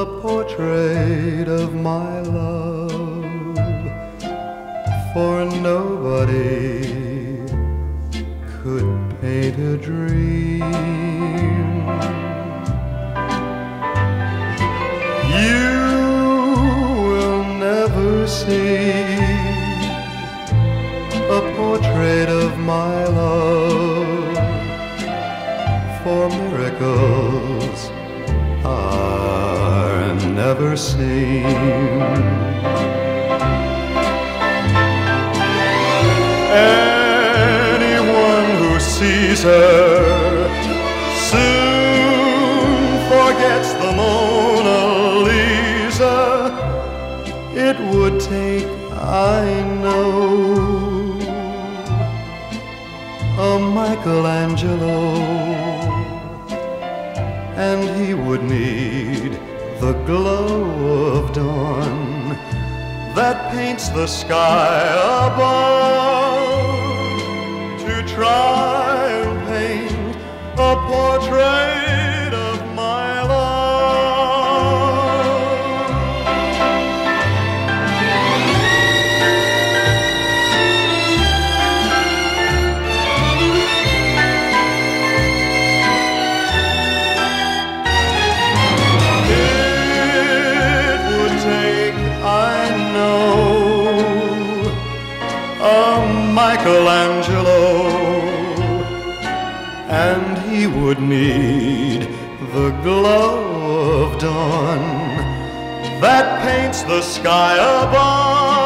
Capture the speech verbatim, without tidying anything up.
a portrait of my love, for nobody could paint a dream. You will never see a portrait of my love, for miracles are never seen. Anyone who sees her soon forgets the Mona Lisa. It would take, I know, a Michelangelo, and he would need the glow of dawn that paints the sky above to try and paint a portrait of my love. Michelangelo, and he would need the glow of dawn that paints the sky above